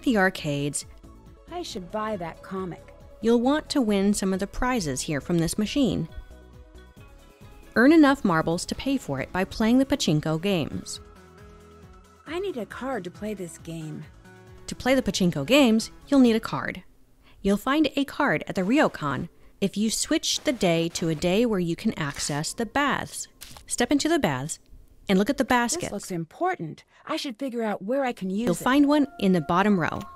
the arcades, I should buy that comic. you'll want to win some of the prizes here from this machine. Earn enough marbles to pay for it by playing the Pachinko games. I need a card to play this game. To play the Pachinko games, you'll need a card. You'll find a card at the Ryokan if you switch the day to a day where you can access the baths. Step into the baths and look at the baskets. This looks important. I should figure out where I can use it. You'll find one in the bottom row.